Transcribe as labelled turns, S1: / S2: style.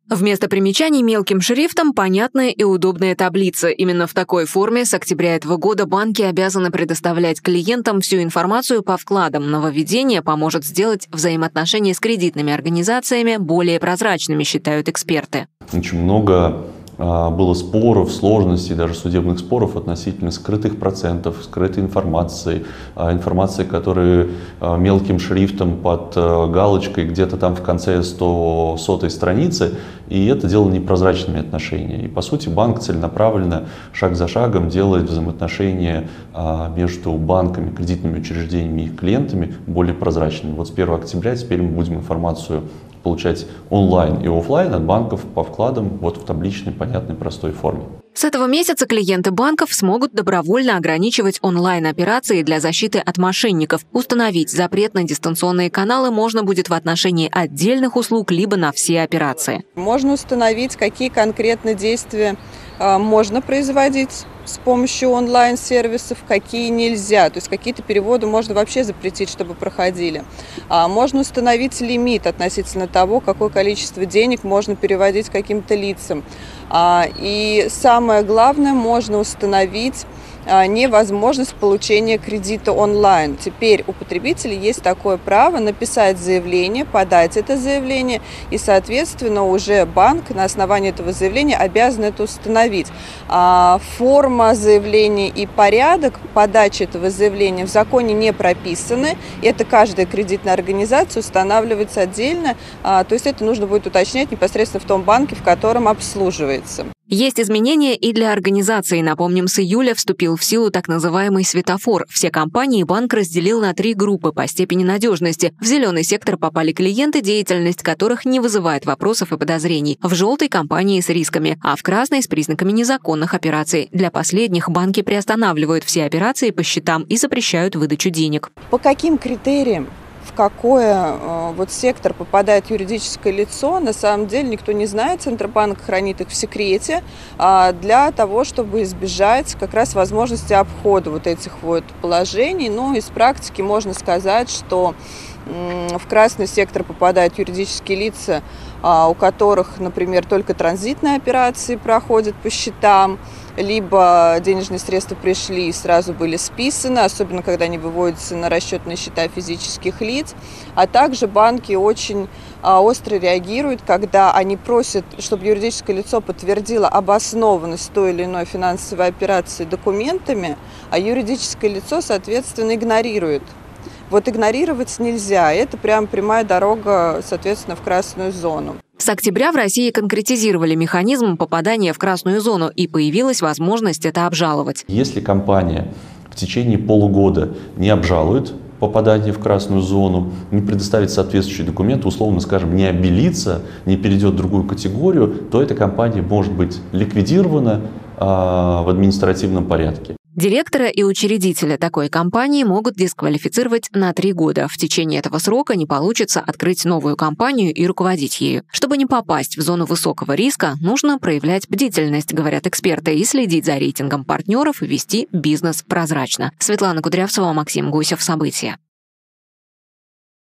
S1: Вместо примечаний мелким шрифтом понятная и удобная таблица. Именно в такой форме с октября этого года банки обязаны предоставлять клиентам всю информацию по вкладам. Нововведение поможет сделать взаимоотношения с кредитными организациями более прозрачными, считают эксперты.
S2: Очень много было споров, сложностей, даже судебных споров относительно скрытых процентов, скрытой информации, информации, которая мелким шрифтом под галочкой где-то там в конце 100-й страницы, и это делало непрозрачными отношения. И по сути банк целенаправленно, шаг за шагом делает взаимоотношения между банками, кредитными учреждениями и их клиентами более прозрачными. Вот с 1 октября теперь мы будем информацию получать онлайн и офлайн от банков по вкладам вот в табличной, понятной, простой форме.
S1: С этого месяца клиенты банков смогут добровольно ограничивать онлайн-операции для защиты от мошенников. Установить запрет на дистанционные каналы можно будет в отношении отдельных услуг либо на все операции.
S3: Можно установить, какие конкретно действия можно производить с помощью онлайн-сервисов, какие нельзя. То есть какие-то переводы можно вообще запретить, чтобы проходили. Можно установить лимит относительно того, какое количество денег можно переводить каким-то лицам. И самое главное, можно установить невозможность получения кредита онлайн. Теперь у потребителей есть такое право написать заявление, подать это заявление, и, соответственно, уже банк на основании этого заявления обязан это установить. Форма заявления и порядок подачи этого заявления в законе не прописаны. Это каждая кредитная организация устанавливается отдельно, то есть это нужно будет уточнять непосредственно в том банке, в котором обслуживается.
S1: Есть изменения и для организаций. Напомним, с июля вступил в силу так называемый светофор. Все компании банк разделил на 3 группы по степени надежности. В зеленый сектор попали клиенты, деятельность которых не вызывает вопросов и подозрений. В желтой – компании с рисками, а в красной – с признаками незаконных операций. Для последних банки приостанавливают все операции по счетам и запрещают выдачу денег.
S3: По каким критериям? В какой сектор попадает юридическое лицо, на самом деле никто не знает. Центробанк хранит их в секрете для того, чтобы избежать как раз возможности обхода вот этих положений. Но из практики можно сказать, что в красный сектор попадают юридические лица, у которых, например, только транзитные операции проходят по счетам, либо денежные средства пришли и сразу были списаны, особенно когда они выводятся на расчетные счета физических лиц. А также банки очень остро реагируют, когда они просят, чтобы юридическое лицо подтвердило обоснованность той или иной финансовой операции документами, а юридическое лицо, соответственно, игнорирует. Игнорировать нельзя. Это прям прямая дорога, соответственно, в красную зону.
S1: С октября в России конкретизировали механизм попадания в красную зону, и появилась возможность это обжаловать.
S2: Если компания в течение полугода не обжалует попадание в красную зону, не предоставит соответствующие документы, условно скажем, не обелится, не перейдет в другую категорию, то эта компания может быть ликвидирована в административном порядке.
S1: Директора и учредителя такой компании могут дисквалифицировать на 3 года. В течение этого срока не получится открыть новую компанию и руководить ею. Чтобы не попасть в зону высокого риска, нужно проявлять бдительность, говорят эксперты, и следить за рейтингом партнеров и вести бизнес прозрачно. Светлана Кудрявцева, Максим Гусев. События.